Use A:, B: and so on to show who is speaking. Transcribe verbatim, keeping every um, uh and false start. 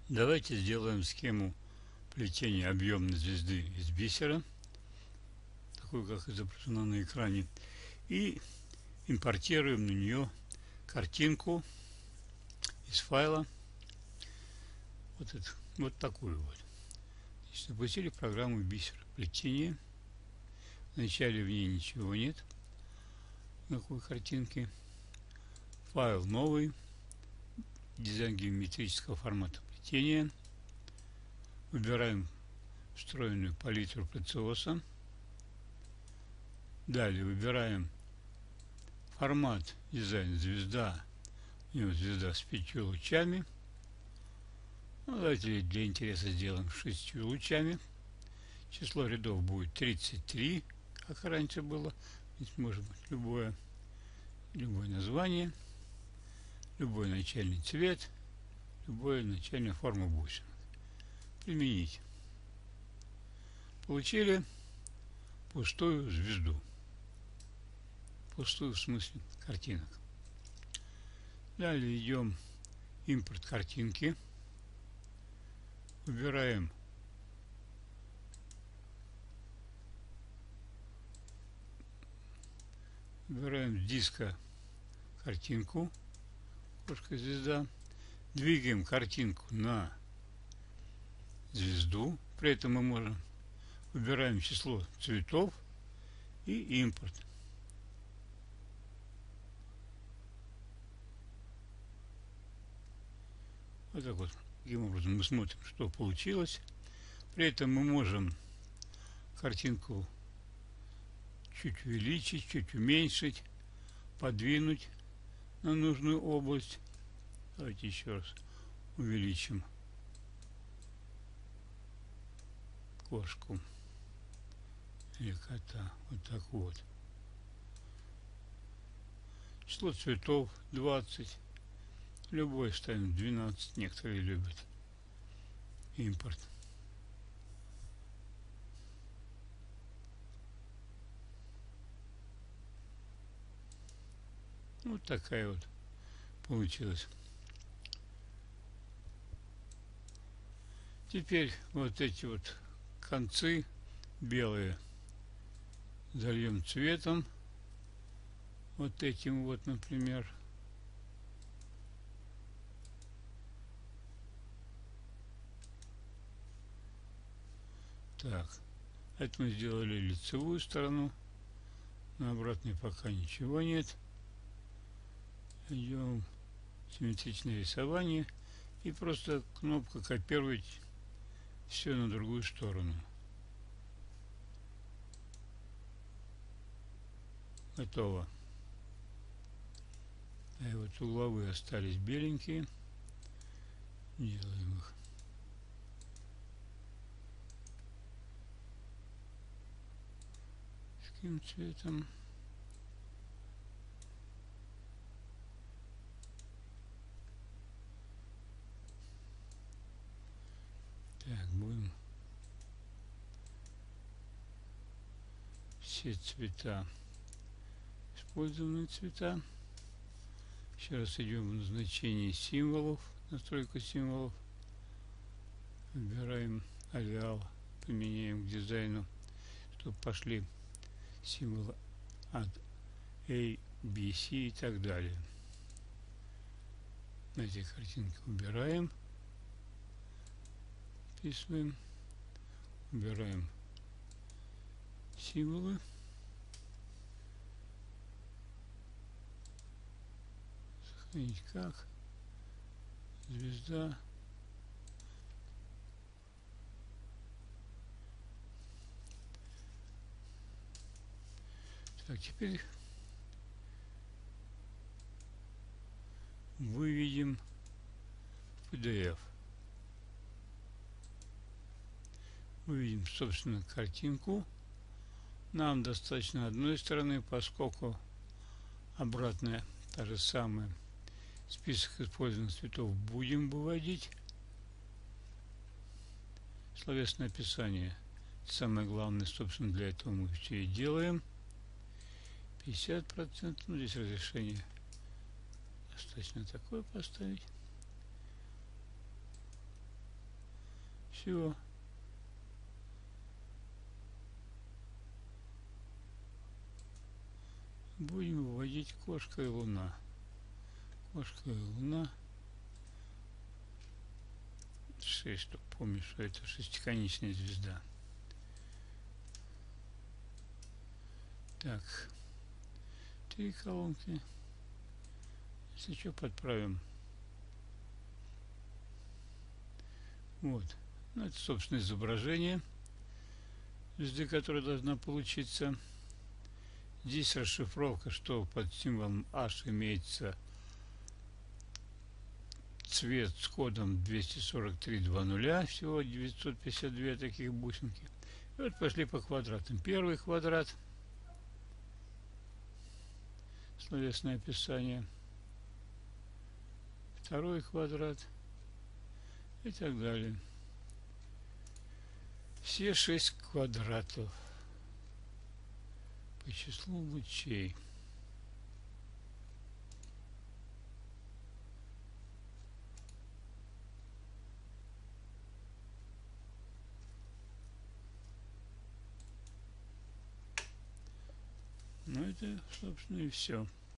A: Давайте сделаем схему плетения объемной звезды из бисера, такую, как изображена на экране, и импортируем на нее картинку из файла, вот, это, вот такую вот. Значит, запустили программу бисер плетения. Вначале в ней ничего нет, никакой картинки. Файл новый, дизайн геометрического формата плетения. Выбираем встроенную палитру Плетциоса. Далее выбираем формат дизайн звезда. У него звезда с пятью лучами. Ну, давайте для интереса сделаем шестью лучами. Число рядов будет тридцать три, как раньше было. Здесь может быть любое, любое название, любой начальный цвет, любая начальная форма бусин. Применить. Получили пустую звезду. Пустую в смысле картинок. Далее идем импорт картинки. Выбираем Выбираем с диска картинку, кошка звезда. Двигаем картинку на звезду. При этом мы можем выбираем число цветов и импорт. Вот так вот. Таким образом мы смотрим, что получилось. При этом мы можем картинку чуть увеличить, чуть уменьшить, подвинуть на нужную область. Давайте еще раз увеличим кошку или кота. Вот так вот. Число цветов двадцать. Любой ставим двенадцать. Некоторые любят импорт. Вот такая вот получилась. Теперь вот эти вот концы белые зальем цветом. Вот этим вот, например. Так, это мы сделали лицевую сторону. На обратной пока ничего нет. Идем в симметричное рисование. И просто кнопка копировать все на другую сторону. Готово. И вот угловые остались беленькие. Делаем их. С каким цветом? Так, будем все цвета, использованные цвета. Еще раз идем в назначение символов, настройка символов. Выбираем алиал, применяем к дизайну, чтобы пошли символы от A, B, C и так далее. Эти картинки убираем. Вписываем. Убираем символы. Сохранить как. Звезда. Так, теперь выведем пи ди эф. Выведем, собственно, картинку. Нам достаточно одной стороны, поскольку обратная та же самая. Список использованных цветов будем выводить. Словесное описание. Самое главное, собственно, для этого мы все и делаем. пятьдесят процентов. Ну, здесь разрешение достаточно такое поставить. Все. Будем выводить кошка и луна. Кошка и луна. шесть, чтобы помнишь, что это шестиконечная звезда. Так. Три колонки. Если что, подправим. Вот. Ну, это, собственно, изображение звезды, которая должна получиться. Здесь расшифровка, что под символом H имеется цвет с кодом двести сорок три двадцать, всего девятьсот пятьдесят две таких бусинки. И вот пошли по квадратам. Первый квадрат, словесное описание. Второй квадрат и так далее. Все шесть квадратов по числу лучей. Ну, это, собственно, и все.